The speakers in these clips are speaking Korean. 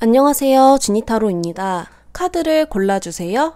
안녕하세요. 지니타로입니다. 카드를 골라주세요.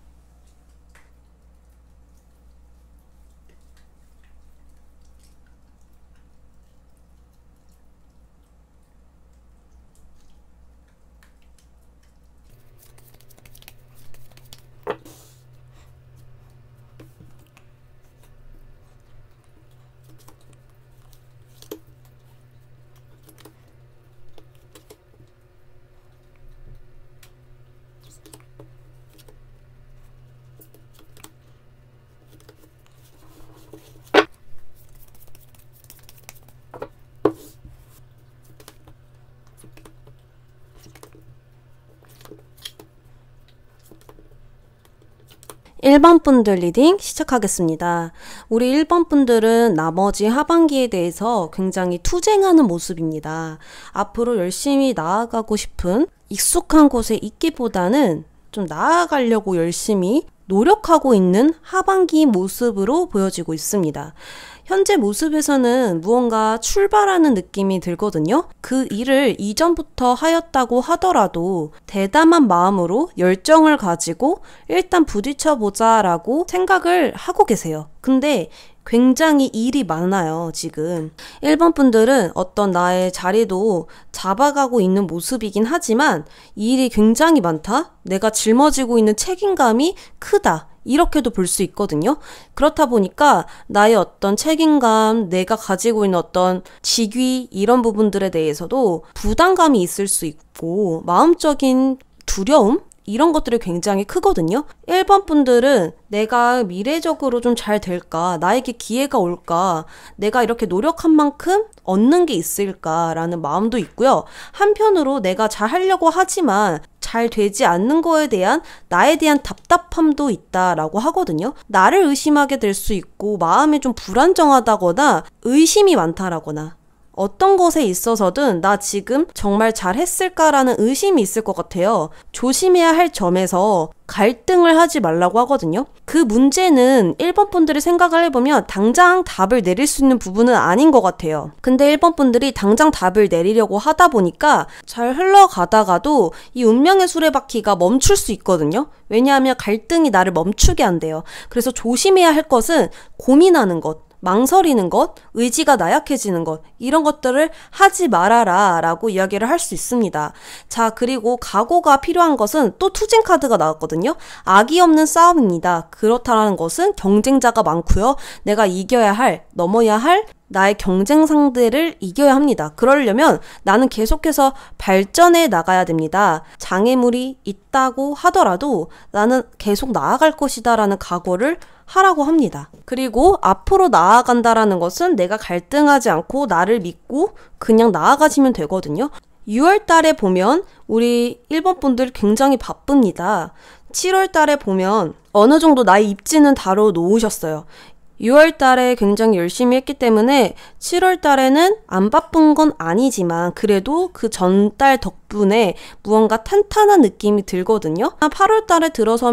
일 번 분들 리딩 시작하겠습니다. 우리 1번 분들은 나머지 하반기에 대해서 굉장히 투쟁하는 모습입니다. 앞으로 열심히 나아가고 싶은 익숙한 곳에 있기보다는 좀 나아가려고 열심히 노력하고 있는 하반기 모습으로 보여지고 있습니다. 현재 모습에서는 무언가 출발하는 느낌이 들거든요. 그 일을 이전부터 하였다고 하더라도 대담한 마음으로 열정을 가지고 일단 부딪혀보자 라고 생각을 하고 계세요. 근데 굉장히 일이 많아요, 지금. 1번 분들은 어떤 나의 자리도 잡아가고 있는 모습이긴 하지만 일이 굉장히 많다? 내가 짊어지고 있는 책임감이 크다. 이렇게도 볼 수 있거든요. 그렇다 보니까 나의 어떤 책임감, 내가 가지고 있는 어떤 직위 이런 부분들에 대해서도 부담감이 있을 수 있고 마음적인 두려움? 이런 것들이 굉장히 크거든요. 1번 분들은 내가 미래적으로 좀 잘 될까? 나에게 기회가 올까? 내가 이렇게 노력한 만큼 얻는 게 있을까라는 마음도 있고요. 한편으로 내가 잘 하려고 하지만 잘 되지 않는 거에 대한 나에 대한 답답함도 있다라고 하거든요. 나를 의심하게 될 수 있고 마음이 좀 불안정하다거나 의심이 많다라거나 어떤 것에 있어서든 나 지금 정말 잘했을까라는 의심이 있을 것 같아요. 조심해야 할 점에서 갈등을 하지 말라고 하거든요. 그 문제는 1번 분들이 생각을 해보면 당장 답을 내릴 수 있는 부분은 아닌 것 같아요. 근데 1번 분들이 당장 답을 내리려고 하다 보니까 잘 흘러가다가도 이 운명의 수레바퀴가 멈출 수 있거든요. 왜냐하면 갈등이 나를 멈추게 한대요. 그래서 조심해야 할 것은 고민하는 것, 망설이는 것, 의지가 나약해지는 것, 이런 것들을 하지 말아라 라고 이야기를 할 수 있습니다. 자, 그리고 각오가 필요한 것은 또 투쟁 카드가 나왔거든요. 악이 없는 싸움입니다. 그렇다라는 것은 경쟁자가 많고요. 내가 이겨야 할, 넘어야 할 나의 경쟁 상대를 이겨야 합니다. 그러려면 나는 계속해서 발전해 나가야 됩니다. 장애물이 있다고 하더라도 나는 계속 나아갈 것이다 라는 각오를 하라고 합니다. 그리고 앞으로 나아간다라는 것은 내가 갈등하지 않고 나를 믿고 그냥 나아가시면 되거든요. 6월 달에 보면 우리 1번 분들 굉장히 바쁩니다. 7월 달에 보면 어느 정도 나의 입지는 다뤄 놓으셨어요. 6월 달에 굉장히 열심히 했기 때문에 7월 달에는 안 바쁜 건 아니지만 그래도 그 전달 덕분에 무언가 탄탄한 느낌이 들거든요. 8월 달에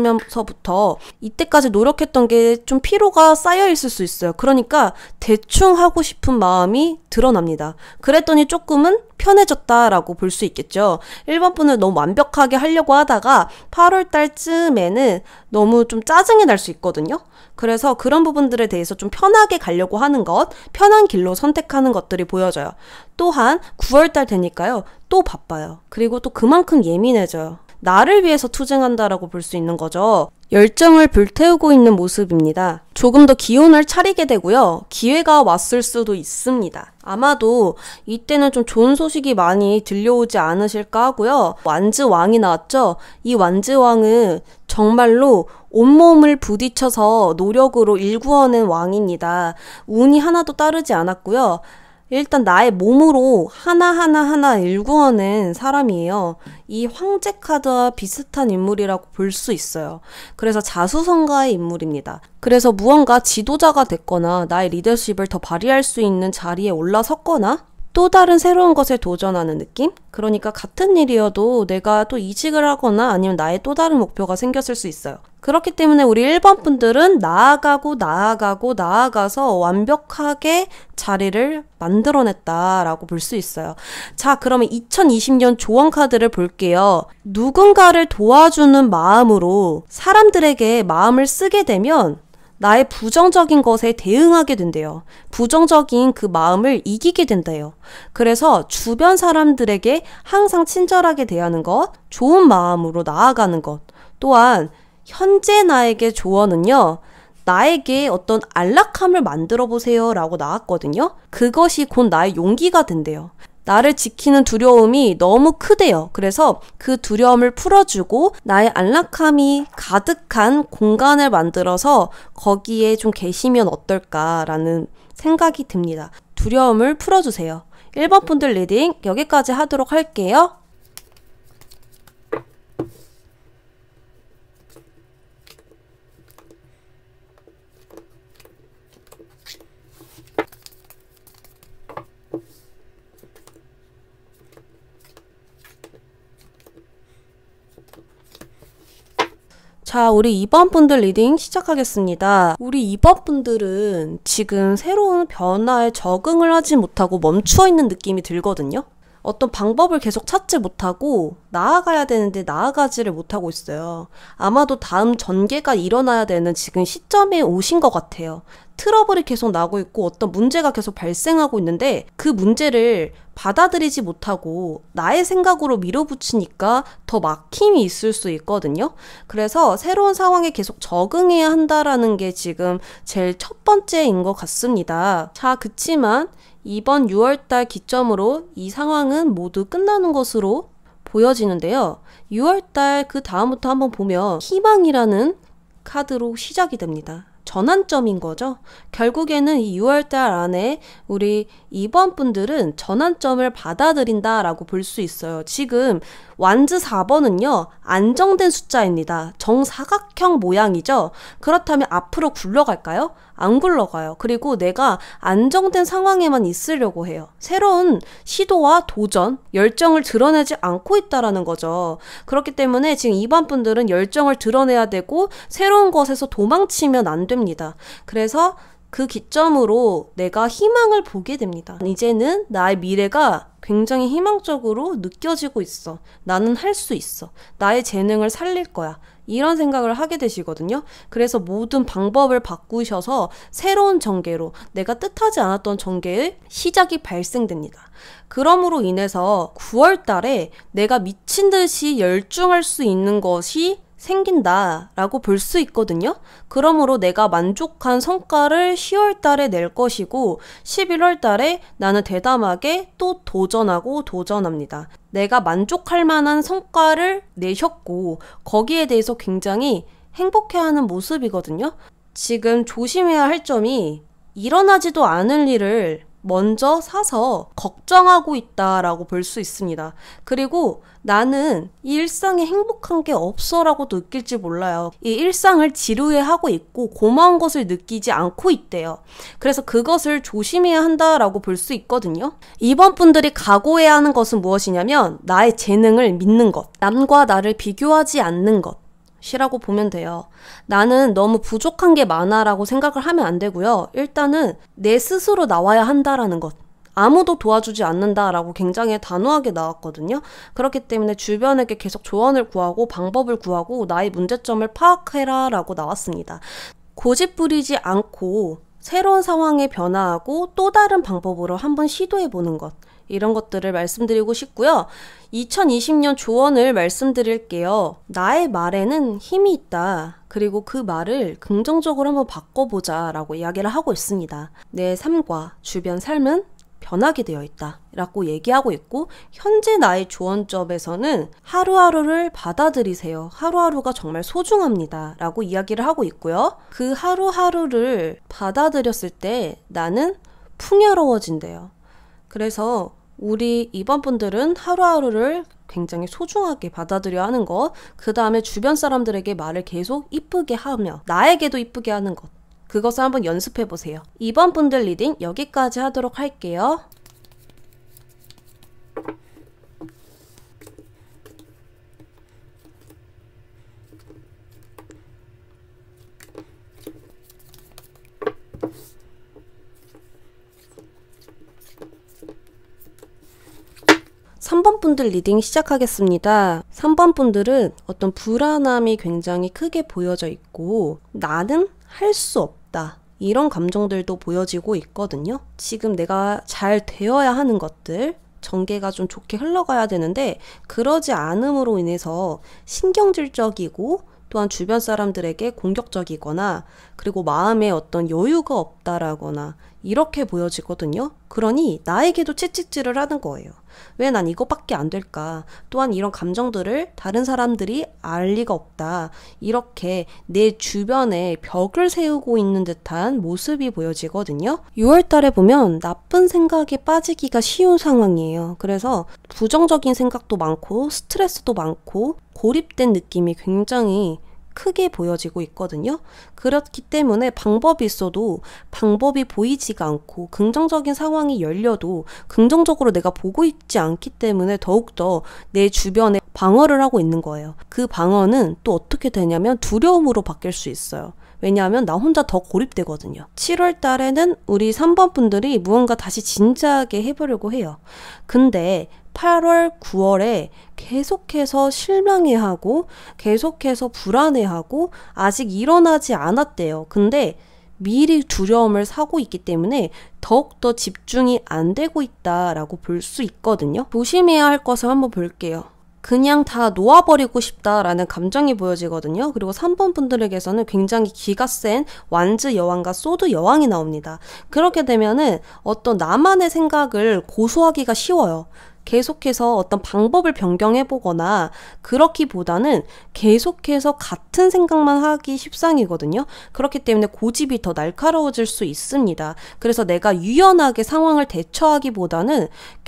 들어서면서부터 이때까지 노력했던 게 좀 피로가 쌓여 있을 수 있어요. 그러니까 대충 하고 싶은 마음이 드러납니다. 그랬더니 조금은 편해졌다라고 볼 수 있겠죠. 1번 분을 너무 완벽하게 하려고 하다가 8월 달쯤에는 너무 좀 짜증이 날 수 있거든요. 그래서 그런 부분들에 대해서 좀 편하게 가려고 하는 것, 편한 길로 선택하는 것들이 보여져요. 또한 9월 달 되니까요. 또 바빠요. 그리고 또 그만큼 예민해져요. 나를 위해서 투쟁한다라고 볼 수 있는 거죠. 열정을 불태우고 있는 모습입니다. 조금 더 기운을 차리게 되고요. 기회가 왔을 수도 있습니다. 아마도 이때는 좀 좋은 소식이 많이 들려오지 않으실까 하고요. 완즈왕이 나왔죠? 이 완즈왕은 정말로 온몸을 부딪혀서 노력으로 일구어낸 왕입니다. 운이 하나도 따르지 않았고요. 일단 나의 몸으로 하나하나 일구어낸 사람이에요. 이 황제 카드와 비슷한 인물이라고 볼 수 있어요. 그래서 자수성가의 인물입니다. 그래서 무언가 지도자가 됐거나 나의 리더십을 더 발휘할 수 있는 자리에 올라섰거나 또 다른 새로운 것에 도전하는 느낌? 그러니까 같은 일이어도 내가 또 이직을 하거나 아니면 나의 또 다른 목표가 생겼을 수 있어요. 그렇기 때문에 우리 1번 분들은 나아가서 완벽하게 자리를 만들어냈다라고 볼 수 있어요. 자, 그러면 2020년 조언 카드를 볼게요. 누군가를 도와주는 마음으로 사람들에게 마음을 쓰게 되면 나의 부정적인 것에 대응하게 된대요. 부정적인 그 마음을 이기게 된대요. 그래서 주변 사람들에게 항상 친절하게 대하는 것, 좋은 마음으로 나아가는 것, 또한 현재 나에게 조언은요, 나에게 어떤 안락함을 만들어 보세요 라고 나왔거든요. 그것이 곧 나의 용기가 된대요. 나를 지키는 두려움이 너무 크대요. 그래서 그 두려움을 풀어주고 나의 안락함이 가득한 공간을 만들어서 거기에 좀 계시면 어떨까라는 생각이 듭니다. 두려움을 풀어주세요. 1번 분들 리딩 여기까지 하도록 할게요. 자, 우리 2번 분들 리딩 시작하겠습니다. 우리 2번 분들은 지금 새로운 변화에 적응을 하지 못하고 멈추어 있는 느낌이 들거든요. 어떤 방법을 계속 찾지 못하고 나아가야 되는데 나아가지를 못하고 있어요. 아마도 다음 전개가 일어나야 되는 지금 시점에 오신 것 같아요. 트러블이 계속 나고 있고 어떤 문제가 계속 발생하고 있는데 그 문제를 받아들이지 못하고 나의 생각으로 밀어붙이니까 더 막힘이 있을 수 있거든요. 그래서 새로운 상황에 계속 적응해야 한다라는 게 지금 제일 첫 번째인 것 같습니다. 자, 그치만 이번 6월달 기점으로 이 상황은 모두 끝나는 것으로 보여지는데요. 6월달 그 다음부터 한번 보면 희망이라는 카드로 시작이 됩니다. 전환점인 거죠. 결국에는 이 6월달 안에 우리 2번 분들은 전환점을 받아들인다라고 볼 수 있어요. 지금 완즈 4번은요. 안정된 숫자입니다. 정사각형 모양이죠. 그렇다면 앞으로 굴러갈까요? 안 굴러가요. 그리고 내가 안정된 상황에만 있으려고 해요. 새로운 시도와 도전, 열정을 드러내지 않고 있다라는 거죠. 그렇기 때문에 지금 2번 분들은 열정을 드러내야 되고 새로운 것에서 도망치면 안 됩니다. 그래서 그 기점으로 내가 희망을 보게 됩니다. 이제는 나의 미래가 굉장히 희망적으로 느껴지고 있어. 나는 할 수 있어. 나의 재능을 살릴 거야. 이런 생각을 하게 되시거든요. 그래서 모든 방법을 바꾸셔서 새로운 전개로 내가 뜻하지 않았던 전개의 시작이 발생됩니다. 그러므로 인해서 9월 달에 내가 미친 듯이 열중할 수 있는 것이 생긴다라고 볼 수 있거든요. 그러므로 내가 만족한 성과를 10월 달에 낼 것이고 11월 달에 나는 대담하게 또 도전합니다. 내가 만족할 만한 성과를 내셨고 거기에 대해서 굉장히 행복해하는 모습이거든요. 지금 조심해야 할 점이 일어나지도 않을 일을 먼저 사서 걱정하고 있다라고 볼 수 있습니다. 그리고 나는 이 일상에 행복한 게 없어라고도 느낄지 몰라요. 이 일상을 지루해하고 있고 고마운 것을 느끼지 않고 있대요. 그래서 그것을 조심해야 한다라고 볼 수 있거든요. 이번 분들이 각오해야 하는 것은 무엇이냐면 나의 재능을 믿는 것, 남과 나를 비교하지 않는 것 이라고 보면 돼요. 나는 너무 부족한 게 많아라고 생각을 하면 안 되고요. 일단은 내 스스로 나와야 한다라는 것. 아무도 도와주지 않는다라고 굉장히 단호하게 나왔거든요. 그렇기 때문에 주변에게 계속 조언을 구하고 방법을 구하고 나의 문제점을 파악해라 라고 나왔습니다. 고집 부리지 않고 새로운 상황에 변화하고 또 다른 방법으로 한번 시도해보는 것. 이런 것들을 말씀드리고 싶고요. 2020년 조언을 말씀드릴게요. 나의 말에는 힘이 있다. 그리고 그 말을 긍정적으로 한번 바꿔보자 라고 이야기를 하고 있습니다. 내 삶과 주변 삶은 변하게 되어 있다 라고 얘기하고 있고 현재 나의 조언점에서는 하루하루를 받아들이세요. 하루하루가 정말 소중합니다 라고 이야기를 하고 있고요. 그 하루하루를 받아들였을 때 나는 풍요로워진대요. 그래서 우리 이번 분들은 하루하루를 굉장히 소중하게 받아들여야 하는 것, 그 다음에 주변 사람들에게 말을 계속 이쁘게 하며 나에게도 이쁘게 하는 것, 그것을 한번 연습해 보세요. 이번 분들 리딩 여기까지 하도록 할게요. 3번 분들 리딩 시작하겠습니다. 3번 분들은 어떤 불안함이 굉장히 크게 보여져 있고 나는 할 수 없다. 이런 감정들도 보여지고 있거든요. 지금 내가 잘 되어야 하는 것들, 전개가 좀 좋게 흘러가야 되는데 그러지 않음으로 인해서 신경질적이고 또한 주변 사람들에게 공격적이거나 그리고 마음에 어떤 여유가 없다라거나 이렇게 보여지거든요. 그러니 나에게도 채찍질을 하는 거예요. 왜 난 이거밖에 안 될까? 또한 이런 감정들을 다른 사람들이 알 리가 없다. 이렇게 내 주변에 벽을 세우고 있는 듯한 모습이 보여지거든요. 6월 달에 보면 나쁜 생각에 빠지기가 쉬운 상황이에요. 그래서 부정적인 생각도 많고 스트레스도 많고 고립된 느낌이 굉장히 크게 보여지고 있거든요. 그렇기 때문에 방법이 있어도 방법이 보이지가 않고 긍정적인 상황이 열려도 긍정적으로 내가 보고 있지 않기 때문에 더욱더 내 주변에 방어를 하고 있는 거예요. 그 방어는 또 어떻게 되냐면 두려움으로 바뀔 수 있어요. 왜냐하면 나 혼자 더 고립되거든요. 7월 달에는 우리 3번 분들이 무언가 다시 진지하게 해보려고 해요. 근데 8월, 9월에 계속해서 실망해하고 계속해서 불안해하고 아직 일어나지 않았대요. 근데 미리 두려움을 사고 있기 때문에 더욱더 집중이 안 되고 있다라고 볼 수 있거든요. 조심해야 할 것을 한번 볼게요. 그냥 다 놓아버리고 싶다라는 감정이 보여지거든요. 그리고 3번 분들에게서는 굉장히 기가 센 완즈 여왕과 소드 여왕이 나옵니다. 그렇게 되면은 어떤 나만의 생각을 고수하기가 쉬워요. 계속해서 어떤 방법을 변경해보거나 그렇기보다는 계속해서 같은 생각만 하기 십상이거든요. 그렇기 때문에 고집이 더 날카로워질 수 있습니다. 그래서 내가 유연하게 상황을 대처하기보다는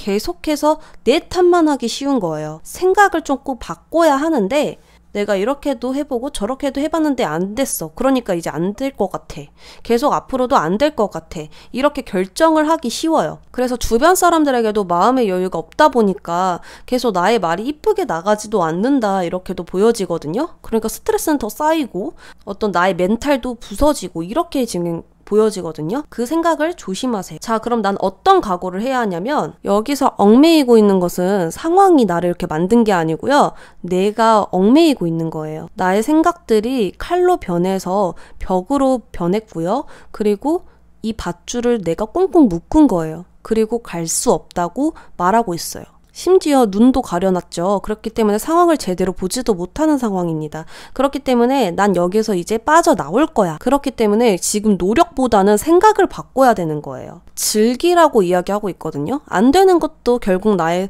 계속해서 내 탓만 하기 쉬운 거예요. 생각을 조금 바꿔야 하는데 내가 이렇게도 해보고 저렇게도 해봤는데 안 됐어. 그러니까 이제 안 될 것 같아. 계속 앞으로도 안 될 것 같아. 이렇게 결정을 하기 쉬워요. 그래서 주변 사람들에게도 마음의 여유가 없다 보니까 계속 나의 말이 이쁘게 나가지도 않는다 이렇게도 보여지거든요. 그러니까 스트레스는 더 쌓이고 어떤 나의 멘탈도 부서지고 이렇게 지금 보여지거든요. 그 생각을 조심하세요. 자, 그럼 난 어떤 각오를 해야 하냐면 여기서 얽매이고 있는 것은 상황이 나를 이렇게 만든 게 아니고요. 내가 얽매이고 있는 거예요. 나의 생각들이 칼로 변해서 벽으로 변했고요. 그리고 이 밧줄을 내가 꽁꽁 묶은 거예요. 그리고 갈 수 없다고 말하고 있어요. 심지어 눈도 가려놨죠. 그렇기 때문에 상황을 제대로 보지도 못하는 상황입니다. 그렇기 때문에 난 여기서 이제 빠져나올 거야. 그렇기 때문에 지금 노력보다는 생각을 바꿔야 되는 거예요. 즐기라고 이야기하고 있거든요. 안 되는 것도 결국 나의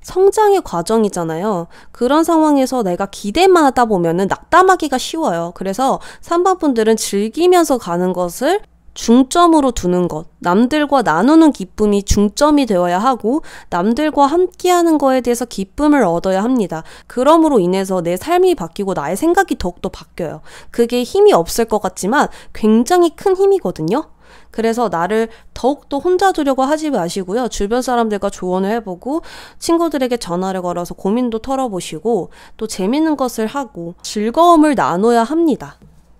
성장의 과정이잖아요. 그런 상황에서 내가 기대만 하다 보면은 낙담하기가 쉬워요. 그래서 3번 분들은 즐기면서 가는 것을 중점으로 두는 것, 남들과 나누는 기쁨이 중점이 되어야 하고 남들과 함께하는 거에 대해서 기쁨을 얻어야 합니다. 그러므로 인해서 내 삶이 바뀌고 나의 생각이 더욱더 바뀌어요. 그게 힘이 없을 것 같지만 굉장히 큰 힘이거든요. 그래서 나를 더욱더 혼자 두려고 하지 마시고요. 주변 사람들과 조언을 해보고 친구들에게 전화를 걸어서 고민도 털어보시고 또 재밌는 것을 하고 즐거움을 나눠야 합니다.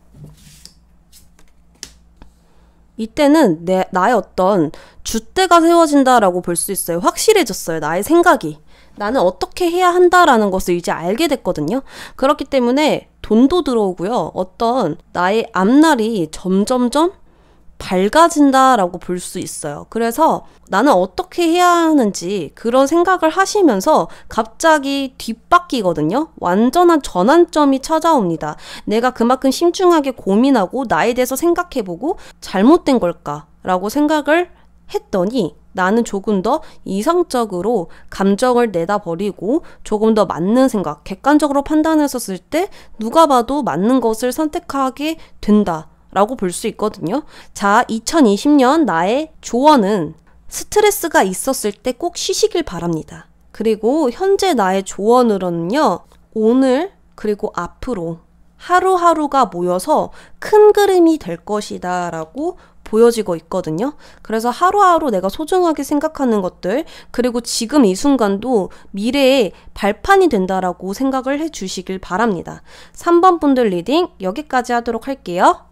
이때는 나의 어떤 줏대가 세워진다라고 볼 수 있어요. 확실해졌어요. 나의 생각이. 나는 어떻게 해야 한다라는 것을 이제 알게 됐거든요. 그렇기 때문에 돈도 들어오고요. 어떤 나의 앞날이 점점점 밝아진다라고 볼 수 있어요. 그래서 나는 어떻게 해야 하는지 그런 생각을 하시면서 갑자기 뒷바뀌거든요. 완전한 전환점이 찾아옵니다. 내가 그만큼 심중하게 고민하고 나에 대해서 생각해보고 잘못된 걸까라고 생각을 했더니 나는 조금 더 이성적으로 감정을 내다버리고 조금 더 맞는 생각, 객관적으로 판단했었을 때 누가 봐도 맞는 것을 선택하게 된다. 라고 볼 수 있거든요. 자, 2020년 나의 조언은 스트레스가 있었을 때 꼭 쉬시길 바랍니다. 그리고 현재 나의 조언으로는요. 오늘 그리고 앞으로 하루하루가 모여서 큰 그림이 될 것이다 라고 보여지고 있거든요. 그래서 하루하루 내가 소중하게 생각하는 것들 그리고 지금 이 순간도 미래의 발판이 된다라고 생각을 해주시길 바랍니다. 3번 분들 리딩 여기까지 하도록 할게요.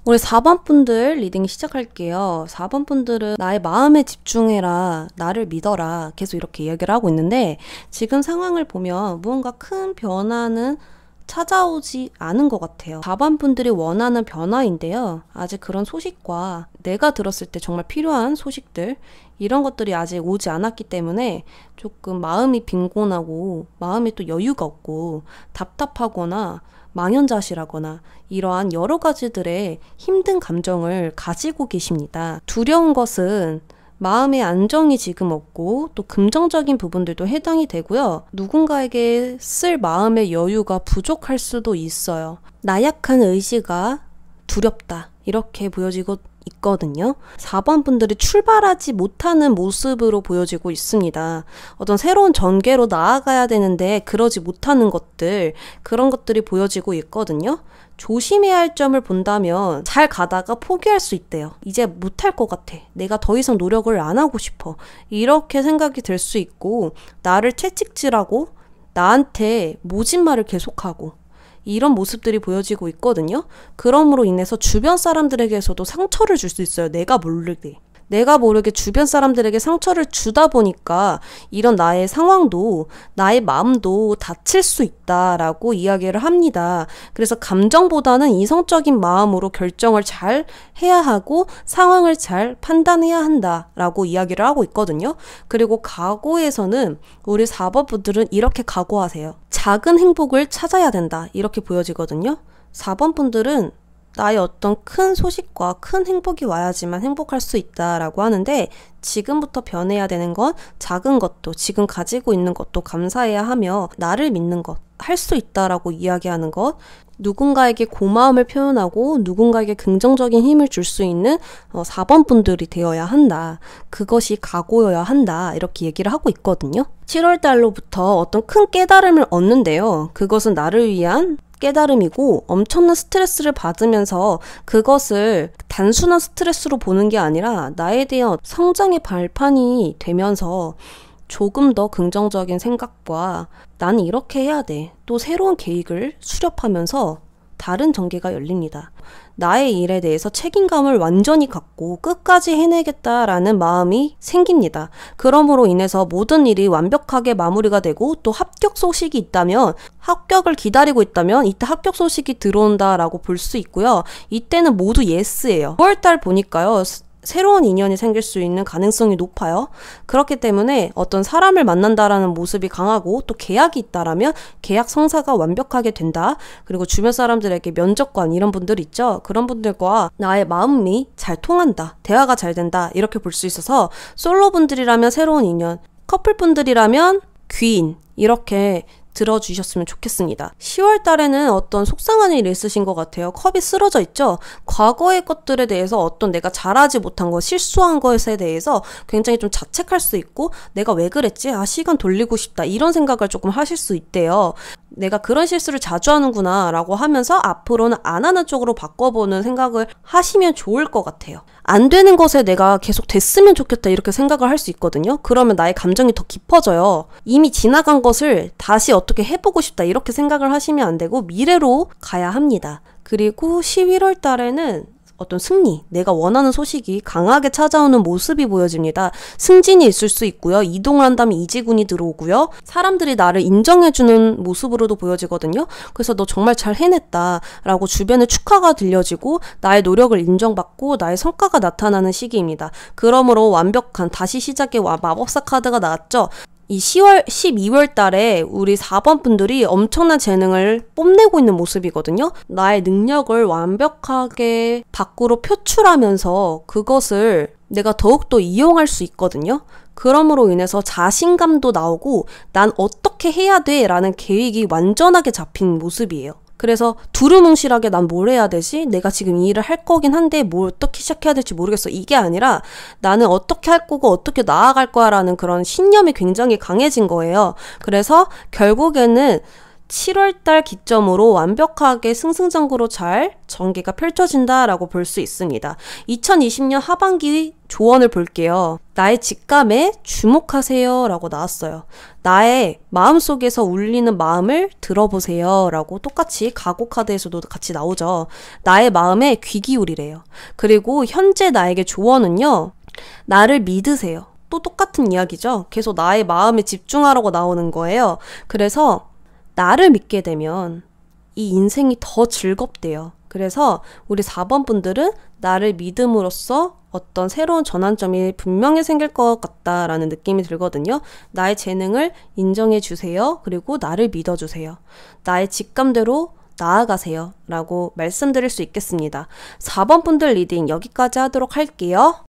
우리 4번 분들 리딩 시작할게요. 4번 분들은 나의 마음에 집중해라, 나를 믿어라 계속 이렇게 이야기를 하고 있는데 지금 상황을 보면 무언가 큰 변화는 찾아오지 않은 것 같아요. 4번 분들이 원하는 변화인데요. 아직 그런 소식과 내가 들었을 때 정말 필요한 소식들 이런 것들이 아직 오지 않았기 때문에 조금 마음이 빈곤하고 마음이 또 여유가 없고 답답하거나 망연자실하거나 이러한 여러 가지들의 힘든 감정을 가지고 계십니다. 두려운 것은 마음의 안정이 지금 없고 또 긍정적인 부분들도 해당이 되고요. 누군가에게 쓸 마음의 여유가 부족할 수도 있어요. 나약한 의지가 두렵다 이렇게 보여지고 있거든요. 4번 분들이 출발하지 못하는 모습으로 보여지고 있습니다. 어떤 새로운 전개로 나아가야 되는데 그러지 못하는 것들 그런 것들이 보여지고 있거든요. 조심해야 할 점을 본다면 잘 가다가 포기할 수 있대요. 이제 못할 것 같아. 내가 더 이상 노력을 안 하고 싶어. 이렇게 생각이 들 수 있고 나를 채찍질하고 나한테 모진 말을 계속하고 이런 모습들이 보여지고 있거든요. 그러므로 인해서 주변 사람들에게서도 상처를 줄 수 있어요. 내가 모르게 주변 사람들에게 상처를 주다 보니까 이런 나의 상황도 나의 마음도 다칠 수 있다라고 이야기를 합니다. 그래서 감정보다는 이성적인 마음으로 결정을 잘 해야 하고 상황을 잘 판단해야 한다라고 이야기를 하고 있거든요. 그리고 각오에서는 우리 4번 분들은 이렇게 각오하세요. 작은 행복을 찾아야 된다 이렇게 보여지거든요. 4번 분들은 나의 어떤 큰 소식과 큰 행복이 와야지만 행복할 수 있다라고 하는데 지금부터 변해야 되는 건 작은 것도 지금 가지고 있는 것도 감사해야 하며 나를 믿는 것, 할 수 있다라고 이야기하는 것, 누군가에게 고마움을 표현하고 누군가에게 긍정적인 힘을 줄 수 있는 4번 분들이 되어야 한다. 그것이 각오여야 한다. 이렇게 얘기를 하고 있거든요. 7월 달로부터 어떤 큰 깨달음을 얻는데요. 그것은 나를 위한 깨달음이고 엄청난 스트레스를 받으면서 그것을 단순한 스트레스로 보는 게 아니라 나에 대한 성장의 발판이 되면서 조금 더 긍정적인 생각과 나는 이렇게 해야 돼. 또 새로운 계획을 수렵하면서 다른 전개가 열립니다. 나의 일에 대해서 책임감을 완전히 갖고 끝까지 해내겠다라는 마음이 생깁니다. 그러므로 인해서 모든 일이 완벽하게 마무리가 되고 또 합격 소식이 있다면 합격을 기다리고 있다면 이때 합격 소식이 들어온다라고 볼 수 있고요. 이때는 모두 예스예요. 9월달 보니까요. 새로운 인연이 생길 수 있는 가능성이 높아요. 그렇기 때문에 어떤 사람을 만난다라는 모습이 강하고 또 계약이 있다라면 계약 성사가 완벽하게 된다. 그리고 주변 사람들에게 면접관 이런 분들 있죠. 그런 분들과 나의 마음이 잘 통한다. 대화가 잘 된다. 이렇게 볼 수 있어서 솔로분들이라면 새로운 인연, 커플분들이라면 귀인 이렇게 들어주셨으면 좋겠습니다. 10월 달에는 어떤 속상한 일이 있으신 것 같아요. 컵이 쓰러져 있죠? 과거의 것들에 대해서 어떤 내가 잘하지 못한 거, 실수한 것에 대해서 굉장히 좀 자책할 수 있고 내가 왜 그랬지? 시간 돌리고 싶다. 이런 생각을 조금 하실 수 있대요. 내가 그런 실수를 자주 하는구나 라고 하면서 앞으로는 안 하는 쪽으로 바꿔보는 생각을 하시면 좋을 것 같아요. 안 되는 것에 내가 계속 됐으면 좋겠다 이렇게 생각을 할 수 있거든요. 그러면 나의 감정이 더 깊어져요. 이미 지나간 것을 다시 어떻게 해보고 싶다 이렇게 생각을 하시면 안 되고 미래로 가야 합니다. 그리고 11월 달에는 어떤 승리, 내가 원하는 소식이 강하게 찾아오는 모습이 보여집니다. 승진이 있을 수 있고요. 이동을 한다면 이직운이 들어오고요. 사람들이 나를 인정해주는 모습으로도 보여지거든요. 그래서 너 정말 잘 해냈다 라고 주변에 축하가 들려지고 나의 노력을 인정받고 나의 성과가 나타나는 시기입니다. 그러므로 완벽한 다시 시작의 마법사 카드가 나왔죠. 이 12월 달에 우리 4번 분들이 엄청난 재능을 뽐내고 있는 모습이거든요. 나의 능력을 완벽하게 밖으로 표출하면서 그것을 내가 더욱더 이용할 수 있거든요. 그러므로 인해서 자신감도 나오고 난 어떻게 해야 돼? 라는 계획이 완전하게 잡힌 모습이에요. 그래서 두루뭉실하게 난 뭘 해야 되지? 내가 지금 이 일을 할 거긴 한데 뭘 어떻게 시작해야 될지 모르겠어. 이게 아니라 나는 어떻게 할 거고 어떻게 나아갈 거야 라는 그런 신념이 굉장히 강해진 거예요. 그래서 결국에는 7월달 기점으로 완벽하게 승승장구로 잘 전개가 펼쳐진다라고 볼 수 있습니다. 2020년 하반기 조언을 볼게요. 나의 직감에 주목하세요 라고 나왔어요. 나의 마음속에서 울리는 마음을 들어보세요 라고 똑같이 가고 카드에서도 같이 나오죠. 나의 마음에 귀 기울이래요. 그리고 현재 나에게 조언은요. 나를 믿으세요. 또 똑같은 이야기죠. 계속 나의 마음에 집중하라고 나오는 거예요. 그래서 나를 믿게 되면 이 인생이 더 즐겁대요. 그래서 우리 4번 분들은 나를 믿음으로써 어떤 새로운 전환점이 분명히 생길 것 같다라는 느낌이 들거든요. 나의 재능을 인정해 주세요. 그리고 나를 믿어주세요. 나의 직감대로 나아가세요 라고 말씀드릴 수 있겠습니다. 4번 분들 리딩 여기까지 하도록 할게요.